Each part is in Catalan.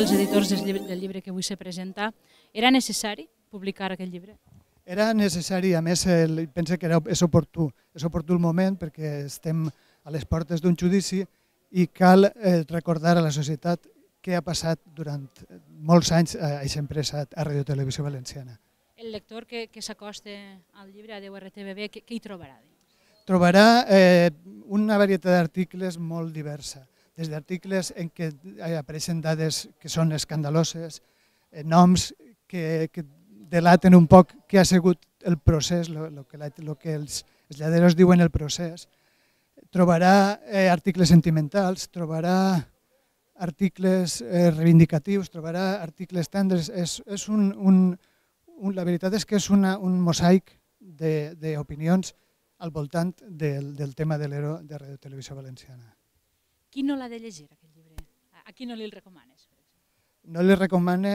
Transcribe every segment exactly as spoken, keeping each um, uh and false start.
dels editors del llibre, del llibre que avui se presenta. Era necessari publicar aquest llibre? Era necessari, a més, el, penso que era, és oportú. És oportú el moment perquè estem a les portes d'un judici i cal eh, recordar a la societat què ha passat durant molts anys a aquesta empresa, a Radio Televisió Valenciana. El lector que, que s'acosta al llibre a deu R T V B, què, què hi trobarà? Trobarà eh, una varietat d'articles molt diversa, des d'articles en què apareixen dades que són escandaloses, eh, noms que, que delaten un poc què ha sigut el procés, el que, la, lo que els, els lladeros diuen el procés. Trobarà eh, articles sentimentals, trobarà articles eh, reivindicatius, trobarà articles tendres. És, és un, un, un, la veritat és que és una, un mosaic d'opinions al voltant del, del tema de l'Ero de Radio Televisió Valenciana. Qui no l'ha de llegir, aquest llibre? A qui no li el recomanes? No li recomane,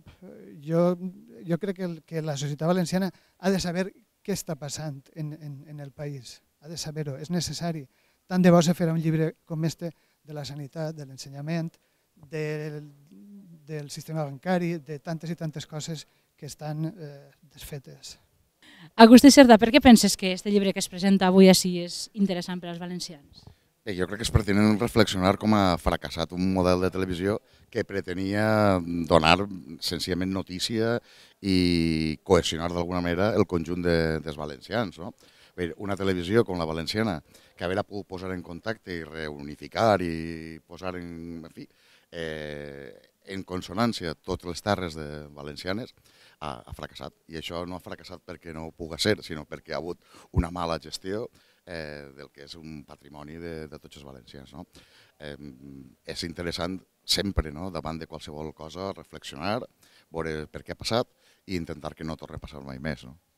jo, jo crec que, que la societat valenciana ha de saber què està passant en, en, en el país, ha de saber-ho, és necessari. Tant de bo se farà un llibre com este de la sanitat, de l'ensenyament, del, del sistema bancari, de tantes i tantes coses que estan eh, desfetes. Agustí Cerdà, per què penses que aquest llibre que es presenta avui així és interessant per als valencians? Bé, jo crec que és pertinent reflexionar com ha fracassat un model de televisió que pretenia donar senzillament notícia i cohesionar d'alguna manera el conjunt de, dels valencians. No? Bé, una televisió com la valenciana, que haver pogut posar en contacte i reunificar i posar en, en, fi, eh, en consonància totes les terres de valencianes, ha, ha fracassat. I això no ha fracassat perquè no ho pugui ser, sinó perquè ha hagut una mala gestió eh, del que és un patrimoni de, de tots els valencians. No? Eh, és interessant sempre, no? Davant de qualsevol cosa, reflexionar, veure per què ha passat i intentar que no torni a passar mai més. No?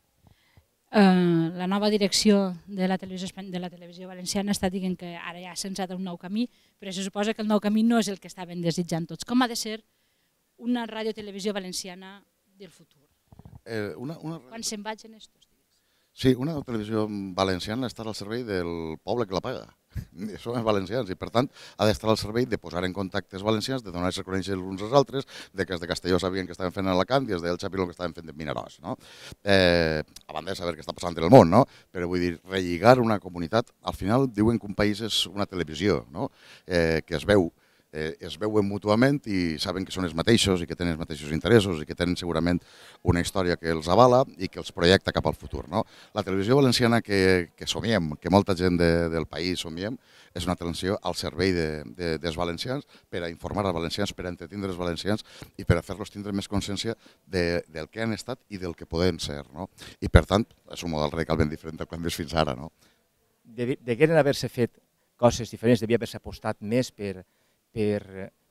Uh, la nova direcció de la, televisió, de la televisió valenciana està dient que ara ja s'ha encetat un nou camí, però se suposa que el nou camí no és el que estaven desitjant tots. Com ha de ser una ràdio-televisió valenciana del futur? Eh, una, una... Quan se'n vagin estos dies? Sí, una televisió valenciana està al servei del poble que la paga. Som els valencians i, per tant, ha d'estar al servei de posar en contacte els valencians, de donar-se a conèixer els uns als altres, de que els de Castelló sabien que estaven fent a Alacant i els del Xapiló que estaven fent de Vinaròs. No? Eh, a banda de saber què està passant en el món, no? Però vull dir, relligar una comunitat, al final diuen que un país és una televisió, no? eh, que es veu, eh, es veuen mútuament i saben que són els mateixos i que tenen els mateixos interessos i que tenen segurament una història que els avala i que els projecta cap al futur. No? La televisió valenciana que, que somiem, que molta gent de, del país somiem, és una televisió al servei de, de, dels valencians per a informar els valencians, per a entretindre els valencians i per a fer-los tindre més consciència de, del que han estat i del que poden ser. No? I per tant, és un model radicalment diferent del que hem vist fins ara. No? Degueren haver-se fet coses diferents, devia haver-se apostat més per per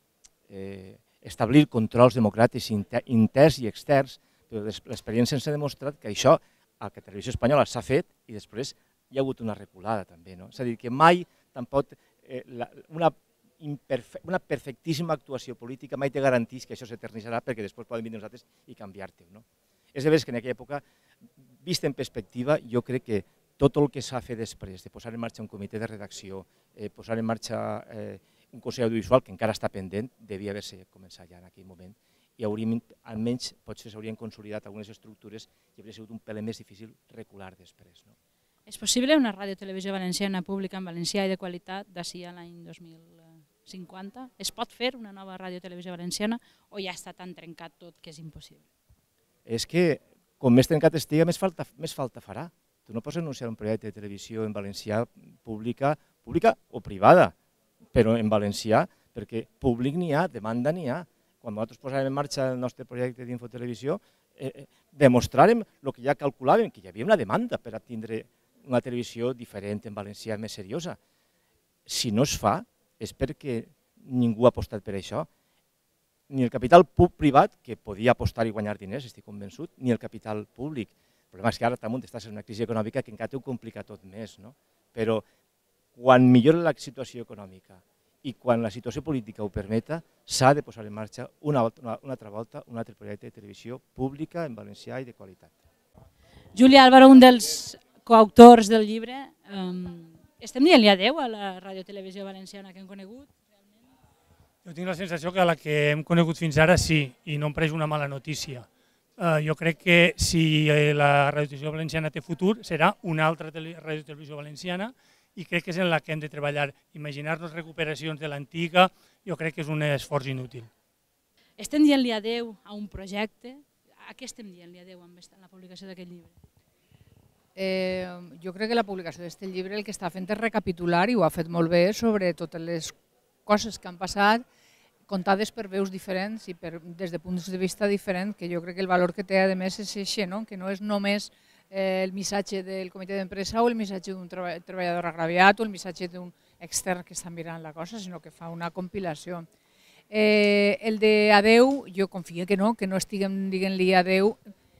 eh, establir controls democràtics interns i externs, però l'experiència ens ha demostrat que això a la televisió espanyola s'ha fet i després hi ha hagut una reculada també. No? És a dir, que mai tampoc eh, la, una, imperfe una perfectíssima actuació política mai te garantís que això s'eternitzarà perquè després poden venir nosaltres i canviar-te. No? És de veres que en aquella època, vist en perspectiva, jo crec que tot el que s'ha fet després de posar en marxa un comitè de redacció, eh, posar en marxa eh, un consell audiovisual que encara està pendent, devia haver-se començat ja en aquell moment i hauríem, almenys potser s'haurien consolidat algunes estructures i hauria sigut un pel més difícil recular després. No? És possible una ràdio-televisió valenciana pública en valencià i de qualitat d'ací a l'any dos mil cinquanta? Es pot fer una nova ràdio-televisió valenciana o ja està tan trencat tot que és impossible? És que com més trencat estiga, més falta, més falta farà. Tu no pots anunciar un projecte de televisió en valencià pública, pública o privada, però en valencià, perquè públic n'hi ha, demanda n'hi ha. Quan nosaltres posàvem en marxa el nostre projecte d'Infotelevisió, eh, demostràrem el que ja calculàvem, que hi havia una demanda per a tindre una televisió diferent en valencià, més seriosa. Si no es fa, és perquè ningú ha apostat per això. Ni el capital privat, que podia apostar i guanyar diners, estic convençut, ni el capital públic. El problema és que ara damunt estàs en una crisi econòmica que encara ho complica tot més. No? Però quan millora la situació econòmica i quan la situació política ho permeta, s'ha de posar en marxa una, una, una altra volta un altre projecte de televisió pública en valencià i de qualitat. Juli Álvaro, un dels coautors del llibre, um, estem dient-li adeu a la radiotelevisió valenciana que hem conegut? Jo tinc la sensació que la que hem conegut fins ara sí, i no em pareix una mala notícia. Uh, jo crec que si la Radiotelevisió Valenciana té futur, serà una altra Radiotelevisió Valenciana i crec que és en la que hem de treballar. Imaginar-nos recuperacions de l'antiga, jo crec que és un esforç inútil. Estem dient-li adeu a un projecte. A què estem dient-li adeu amb la publicació d'aquest llibre? Eh, jo crec que la publicació d'aquest llibre el que està fent és recapitular, i ho ha fet molt bé, sobre totes les coses que han passat, contades per veus diferents i per, des de punts de vista diferents, que jo crec que el valor que té, a més, és això, no? Que no és només eh, el missatge del comitè d'empresa o el missatge d'un treba treballador agraviat o el missatge d'un extern que està mirant la cosa, sinó que fa una compilació. Eh, el de adeu, jo confio que no, que no estiguem dient-li adeu,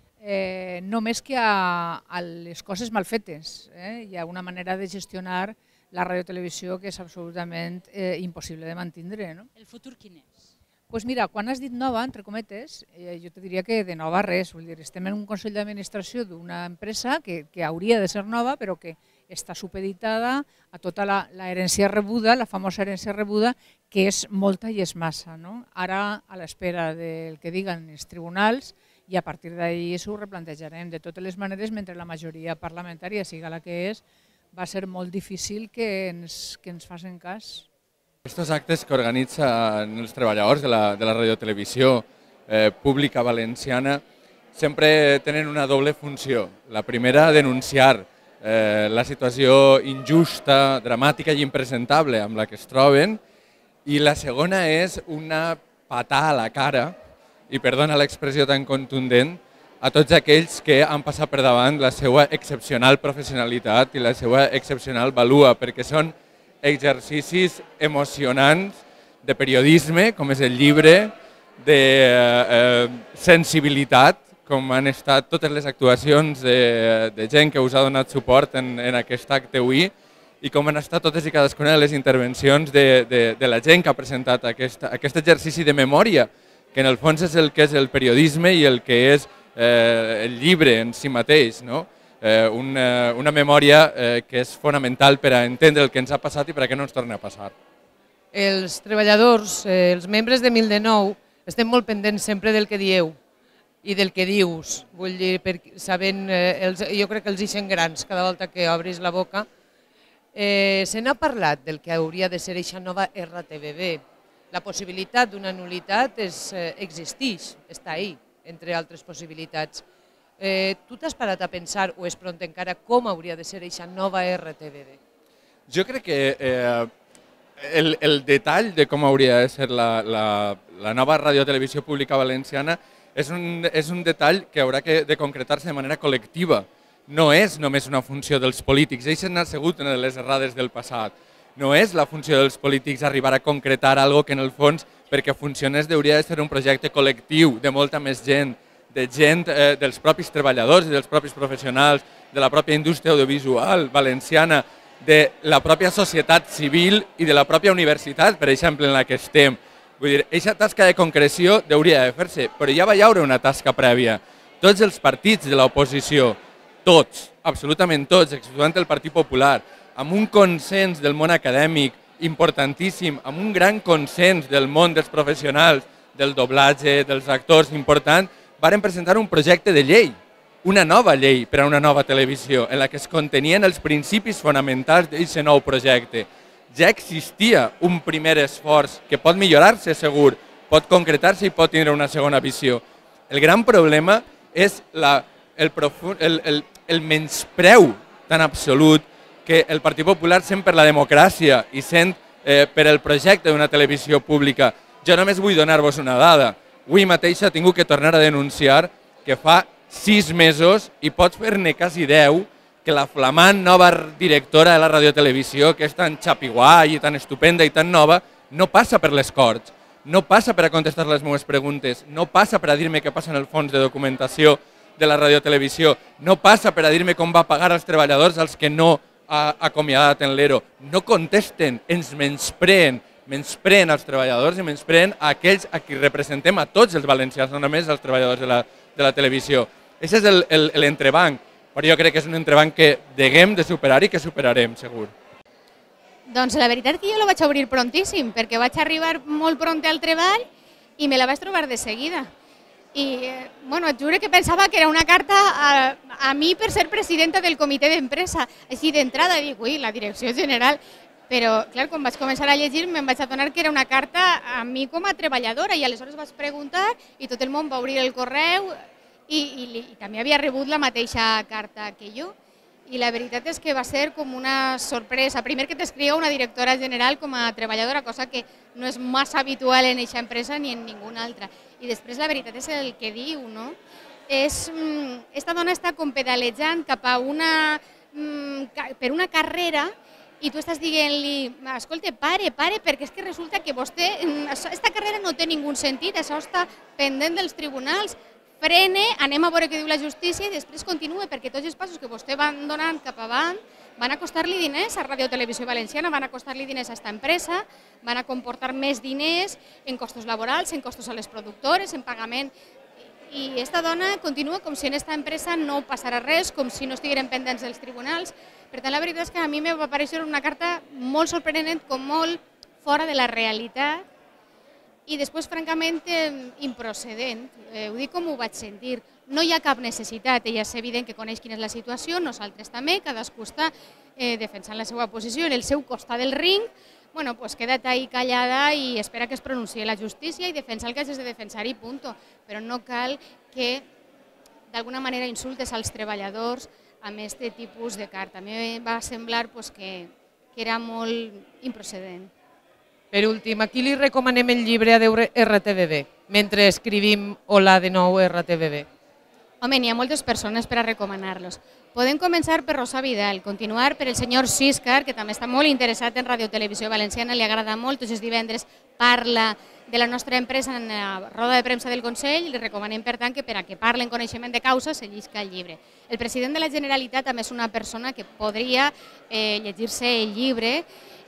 eh, només que a, a les coses mal fetes. Eh? Hi ha una manera de gestionar la radiotelevisió que és absolutament eh, impossible de mantindre. No? El futur quin és? Pues mira, quan has dit nova, entre cometes, eh, jo te diria que de nova res. Vull dir, estem en un consell d'administració d'una empresa que, que hauria de ser nova, però que està supeditada a tota la, la herència rebuda, la famosa herència rebuda, que és molta i és massa. No? Ara, a l'espera del que diguen els tribunals, i a partir d'ahir ho replantejarem. De totes les maneres, mentre la majoria parlamentària siga la que és, va ser molt difícil que ens, que ens facin cas. Estos actes que organitzen els treballadors de la, de la radiotelevisió eh, pública valenciana sempre tenen una doble funció. La primera, denunciar eh, la situació injusta, dramàtica i impresentable amb la que es troben, i la segona és una patada a la cara, i perdona l'expressió tan contundent, a tots aquells que han passat per davant la seva excepcional professionalitat i la seva excepcional valua, perquè són exercicis emocionants de periodisme, com és el llibre, de eh, sensibilitat, com han estat totes les actuacions de, de gent que us ha donat suport en, en aquest acte avui, i com han estat totes i cadascuna de les intervencions de, de, de la gent que ha presentat aquest, aquest exercici de memòria, que en el fons és el que és el periodisme i el que és Eh, el llibre en si mateix, no? eh, una, una memòria eh, que és fonamental per a entendre el que ens ha passat i per a què no ens torni a passar. Els treballadors, eh, els membres de mil nou, estem molt pendents sempre del que dieu i del que dius. Vull dir, per, sabent, eh, els, jo crec que els ixen grans cada volta que obris la boca. Eh, se n'ha parlat del que hauria de ser aquesta nova R T V B. La possibilitat d'una nul·litat és, eh, existeix, està ahí, entre altres possibilitats. Eh, tu t'has parat a pensar, o és pront encara, com hauria de ser aquesta nova R T V B? Jo crec que eh, el, el detall de com hauria de ser la, la, la nova radiotelevisió pública valenciana és un, és un detall que haurà que, de concretar-se de manera col·lectiva. No és només una funció dels polítics, ells han assegut en les errades del passat. No és la funció dels polítics arribar a concretar alguna cosa que en el fons, perquè funcionés, hauria de ser un projecte col·lectiu de molta més gent, de gent eh, dels propis treballadors i dels propis professionals, de la pròpia indústria audiovisual valenciana, de la pròpia societat civil i de la pròpia universitat, per exemple, en la que estem. Vull dir, aquesta tasca de concreció hauria de fer-se, però ja va haver una tasca prèvia. Tots els partits de l'oposició, tots, absolutament tots, exceptuant el Partit Popular, amb un consens del món acadèmic importantíssim, amb un gran consens del món dels professionals, del doblatge, dels actors important, varen presentar un projecte de llei, una nova llei per a una nova televisió, en la que es contenien els principis fonamentals d'aquest nou projecte. Ja existia un primer esforç que pot millorar-se, segur, pot concretar-se i pot tenir una segona visió. El gran problema és la, el, profund, el, el, el menyspreu tan absolut que el Partit Popular sent per la democràcia i sent eh, per el projecte d'una televisió pública. Jo només vull donar-vos una dada. Avui mateix he tingut que tornar a denunciar que fa sis mesos, i pots fer-ne quasi deu, que la flamant nova directora de la radiotelevisió, que és tan xapiguai i tan estupenda i tan nova, no passa per les Corts, no passa per a contestar les meves preguntes, no passa per a dir-me què passa en el fons de documentació de la radiotelevisió, no passa per a dir-me com va pagar als treballadors als que no ha acomiadat en l'E R O. No contesten, ens menyspreen, menyspreen als treballadors i menyspreen a aquells a qui representem, a tots els valencians, no només als treballadors de la, de la televisió. Aquest és l'entrebanc, però jo crec que és un entrebanc que deguem de superar i que superarem, segur. Doncs la veritat és que jo la vaig obrir prontíssim, perquè vaig arribar molt pront al treball i me la vaig trobar de seguida. I, eh, bueno, et juro que pensava que era una carta a, a mi per ser presidenta del comitè d'empresa. Així d'entrada dic, ui, la direcció general. Però, clar, quan vaig començar a llegir me'n vaig adonar que era una carta a mi com a treballadora i aleshores vaig preguntar i tot el món va obrir el correu i, i, i també havia rebut la mateixa carta que jo. I la veritat és que va ser com una sorpresa. Primer que t'escriu una directora general com a treballadora, cosa que no és massa habitual en aquesta empresa ni en ninguna altra. I després la veritat és el que diu, no? És, esta dona està com pedalejant cap a una, per una carrera i tu estàs dient-li, escolta, pare, pare, perquè és que resulta que vostè, aquesta carrera no té ningú sentit, això està pendent dels tribunals, frene, anem a veure què diu la justícia i després continua, perquè tots els passos que vostè van donant cap avant van a costar-li diners a Ràdio Televisió Valenciana, van a costar-li diners a aquesta empresa, van a comportar més diners en costos laborals, en costos a les productores, en pagament. I aquesta dona continua com si en aquesta empresa no passara res, com si no estigueren pendents dels tribunals. Per tant, la veritat és que a mi me va aparèixer una carta molt sorprenent, com molt fora de la realitat i després, francament, improcedent. Ho dic com ho vaig sentir. No hi ha cap necessitat, ella és evident que coneix quina és la situació, nosaltres també, cadascú està defensant la seva posició en el seu costat del ring, bueno, pues queda't ahí callada i espera que es pronunciï la justícia i defensa el que hagis de defensar i punto. Però no cal que d'alguna manera insultes als treballadors amb aquest tipus de carta. A mi em va semblar pues, que, que era molt improcedent. Per últim, a qui li recomanem el llibre A Adéu R T V B, mentre escrivim Hola de nou R T V B? Home, n'hi ha moltes persones per a recomanar-los. Podem començar per Rosa Vidal, continuar per el senyor Siscar, que també està molt interessat en Ràdio Televisió Valenciana, li agrada molt, tots els divendres parla de la nostra empresa en la roda de premsa del Consell, li recomanem, per tant, que per a que parli en coneixement de causa se llisca el llibre. El president de la Generalitat també és una persona que podria eh, llegir-se el llibre.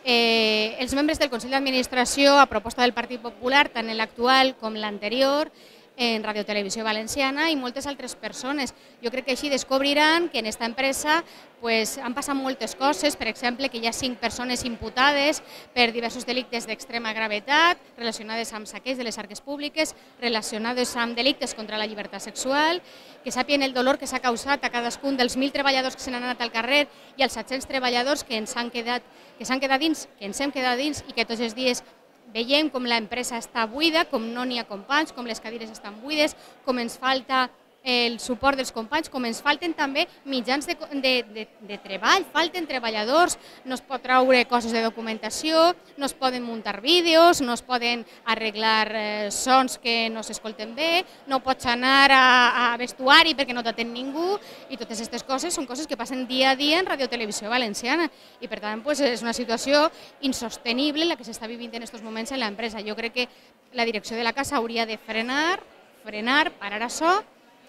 Eh, els membres del Consell d'Administració, a proposta del Partit Popular, tant l'actual com l'anterior, en Ràdio Televisió Valenciana i moltes altres persones. Jo crec que així descobriran que en aquesta empresa pues, han passat moltes coses, per exemple, que hi ha cinc persones imputades per diversos delictes d'extrema gravetat relacionades amb saqueig de les arques públiques, relacionades amb delictes contra la llibertat sexual, que sàpien el dolor que s'ha causat a cadascun dels mil treballadors que se n'han anat al carrer i als set-cents treballadors que ens han quedat, que s'han quedat dins, que ens hem quedat dins i que tots els dies veiem com l'empresa està buida, com no n'hi ha companys, com les cadires estan buides, com ens falta el suport dels companys, com ens falten també mitjans de, de, de, de treball, falten treballadors, no es pot traure coses de documentació, no es poden muntar vídeos, no es poden arreglar eh, sons que no s'escolten bé, no pots anar a, a vestuari perquè no t'atén ningú, i totes aquestes coses són coses que passen dia a dia en Ràdio Televisió Valenciana, i per tant pues, és una situació insostenible la que s'està vivint en aquests moments en l'empresa. Jo crec que la direcció de la casa hauria de frenar, frenar, parar això,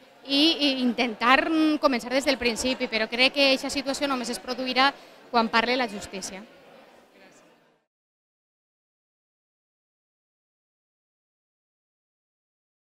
i intentar començar des del principi, però crec que aquesta situació només es produirà quan parli la justícia.